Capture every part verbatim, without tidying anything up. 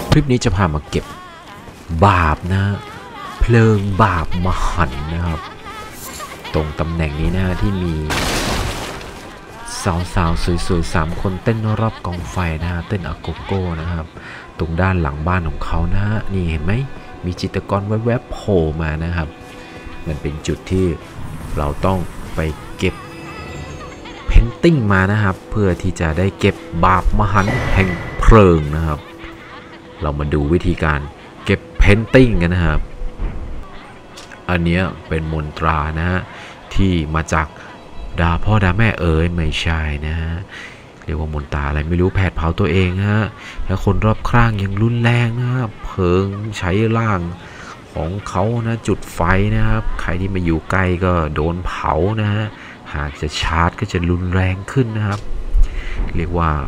คลิปนี้จะพามาเก็บบาปนะเพลิงบาปมหันต์นะครับตรงตำแหน่งนี้นะที่มีสาวๆสวยๆสามคนเต้นรอบกองไฟนะฮะเต้นอะโกโก้นะครับตรงด้านหลังบ้านของเขานะฮะนี่เห็นไหมมีจิตรกรแวบๆโผล่มานะครับมันเป็นจุดที่เราต้องไปเก็บเพนติ้งมานะครับเพื่อที่จะได้เก็บบาปมหันต์แห่งเพลิงนะครับเรามาดูวิธีการเก็บเพนติ้งกันนะครับอันนี้เป็นมนตรานะฮะที่มาจากดาพ่อดาแม่เอ๋ยไม่ใช่นะฮะเรียกว่ามนตราอะไรไม่รู้แผดเผาตัวเองฮะแล้วคนรอบข้างยังรุนแรงนะครับเพลิงใช้ร่างของเขานะจุดไฟนะครับใครที่มาอยู่ใกล้ก็โดนเผานะฮะหากจะชาร์จก็จะรุนแรงขึ้นนะครับเรียกว่า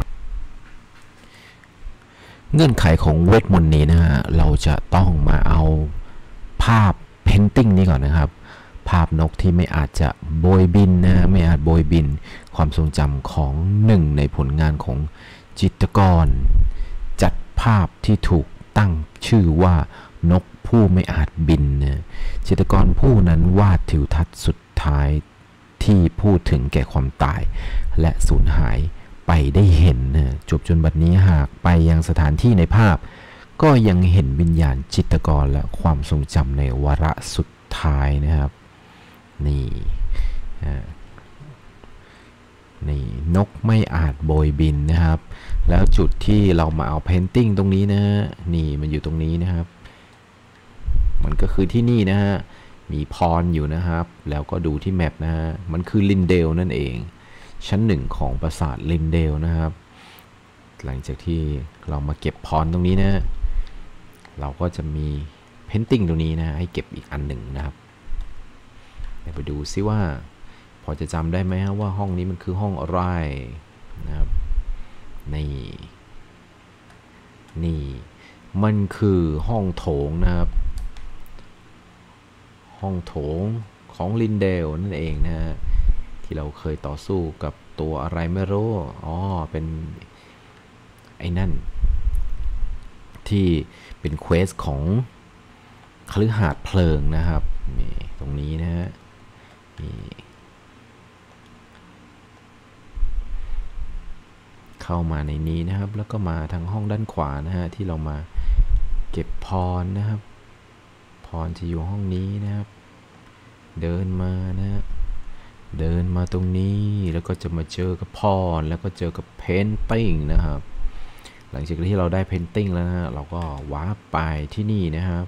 เงื่อนไขของเวทมนต์นี้นะฮะเราจะต้องมาเอาภาพเพนติ้งนี้ก่อนนะครับภาพนกที่ไม่อาจจะโบยบินนะไม่อาจโบยบินความทรงจำของหนึ่งในผลงานของจิตรกรจัดภาพที่ถูกตั้งชื่อว่านกผู้ไม่อาจบินนะจิตรกรผู้นั้นวาดทิวทัศน์สุดท้ายที่พูดถึงแก่ความตายและสูญหายไปได้เห็นนะจบจนบัดนี้หากไปยังสถานที่ในภาพก็ยังเห็นวิญญาณจิตรกรและความทรงจำในวาระสุดท้ายนะครับนี่นี่นกไม่อาจโบยบินนะครับแล้วจุดที่เรามาเอาเพนติ้งตรงนี้นะนี่มันอยู่ตรงนี้นะครับมันก็คือที่นี่นะฮะมีพรอยู่นะครับแล้วก็ดูที่แมปนะฮะมันคือลินเดลนั่นเองชั้นหนึ่งของปราสาทลินเดลนะครับหลังจากที่เรามาเก็บพรตรงนี้นะเราก็จะมีเพนติ้งตรงนี้นะให้เก็บอีกอันหนึ่งนะครับไปดูซิว่าพอจะจำได้ไหมว่าห้องนี้มันคือห้องอะไรนะครับนี่นี่มันคือห้องโถงนะครับห้องโถงของลินเดลนั่นเองนะฮะที่เราเคยต่อสู้กับตัวอะไรไม่รู้อ๋อเป็นไอ้นั่นที่เป็นเควสของคฤหาสน์เพลิงนะครับนี่ตรงนี้นะฮะเข้ามาในนี้นะครับแล้วก็มาทางห้องด้านขวานะฮะที่เรามาเก็บพรนะครับพรจะอยู่ห้องนี้นะครับเดินมานะฮะเดินมาตรงนี้แล้วก็จะมาเจอกับพรแล้วก็เจอกับเพนติ้งนะครับหลังจากที่เราได้เพนติ้งแล้วนะฮะเราก็วาร์ปไปที่นี่นะครับ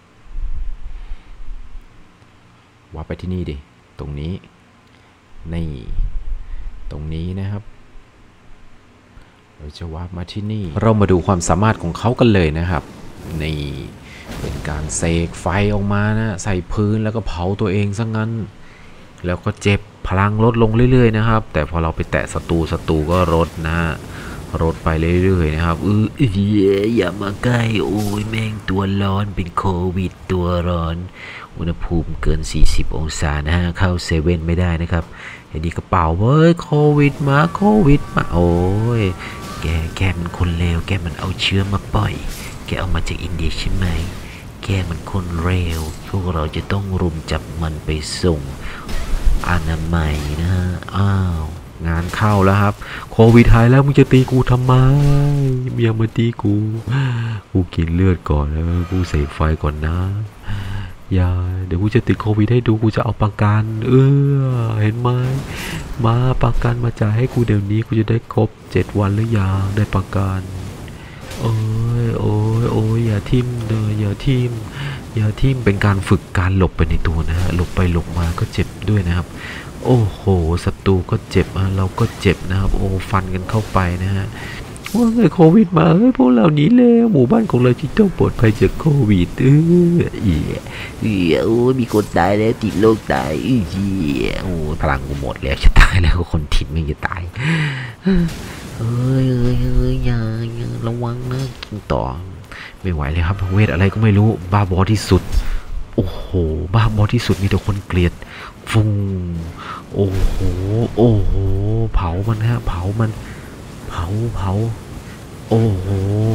วาร์ปไปที่นี่ดิตรงนี้นี่ตรงนี้นะครับเราจะวาร์ปมาที่นี่เรามาดูความสามารถของเขากันเลยนะครับนี่เป็นการเสกไฟออกมานะใส่พื้นแล้วก็เผาตัวเองซะงั้นแล้วก็เจ็บพลังลดลงเรื่อยๆนะครับแต่พอเราไปแตะศัตรูศัตรูก็ลดนะลดไปเรื่อยๆนะครับอืออย่ามาใกล้โอ้ยแม่งตัวร้อนเป็นโควิดตัวร้อนอุณหภูมิเกินสี่สิบองศานะฮะเข้าเซเว่นไม่ได้นะครับอันนี้กระเป๋าเว้ยโควิดมาโควิดมาโอ้ยแกแกมันคนเลวแกมันเอาเชื้อมาปล่อยแกเอามาจากอินเดียใช่ไหมแกมันคนเลวพวกเราจะต้องรุมจับมันไปส่งอนามัยนะฮะอ้าวงานเข้าแล้วครับโควิดหายแล้วมึงจะตีกูทำไมอย่ามาตีกูกูกินเลือดก่อนแล้วกูเสกไฟก่อนนะอย่าเดี๋ยวกูจะติดโควิดให้ดูกูจะเอาประกันเออเห็นไหมมาประกันมาจ่ายให้กูเดี๋ยวนี้กูจะได้ครบเจ็ดวันหรือยังได้ประกันโอ้ยโอ้ยโอ้ยอย่าทิ่มเลยอย่าทิ่มอย่าทิ่มเป็นการฝึกการหลบไปในตัวนะฮะหลบไปหลบมาก็เจ็บด้วยนะครับโอ้โหศัตรูก็เจ็บเราก็เจ็บนะครับโอ้ฟันกันเข้าไปนะฮะว่าไงโควิดมาเฮ้ยพวกเราหนีแล้วหมู่บ้านของเราที่ต้องปลอดภัยจากโควิดเออเอียเอียโอ้มีคนตายแล้วติดโรคตายเอียโอ้พลังกูหมดแล้วจะตายแล้วคนทิดไม่จะตายเอ้ยเอ้ยเอ้ยอย่าอย่าระวังนะกินต่อไม่ไหวเลยครับเวทอะไรก็ไม่รู้บ้าบอที่สุดโอ้โหบ้าบอที่สุดมีแต่คนเกลียดฟุ้งโอ้โหโอ้โหเผามันฮะเผามันเผาเผาโอ้โห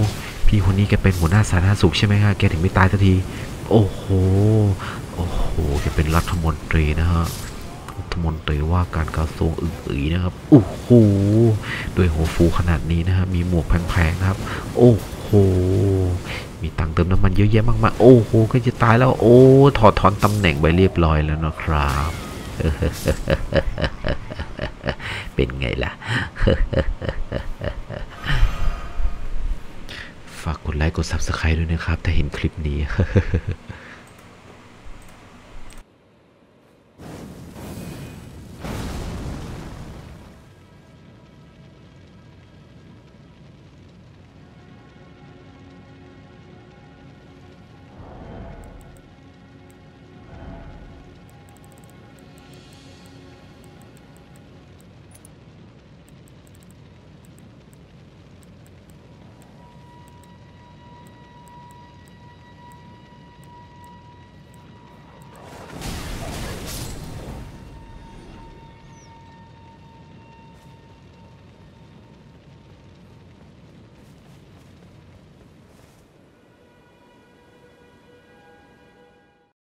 พี่คนนี้แกเป็นหัวหน้าสาธารณสุขใช่ไหมฮะแกถึงไม่ตายสักทีโอ้โหโอ้โหแกเป็นรัฐมนตรีนะฮะรัฐมนตรีว่าการกระทรวงอื่นๆนะครับโอ้โหด้วยหัวฟูขนาดนี้นะฮะมีหมวกแพงๆนะครับโอ้โหมีตังค์เติมน้ำมันเยอะแยะมากๆโอ้โหก็จะตายแล้วโอ้ถอดถอนตำแหน่งไปเรียบร้อยแล้วนะครับเป็นไงล่ะ ฝากกดไลค์กด ซับสไครบ์ ด้วยนะครับถ้าเห็นคลิปนี้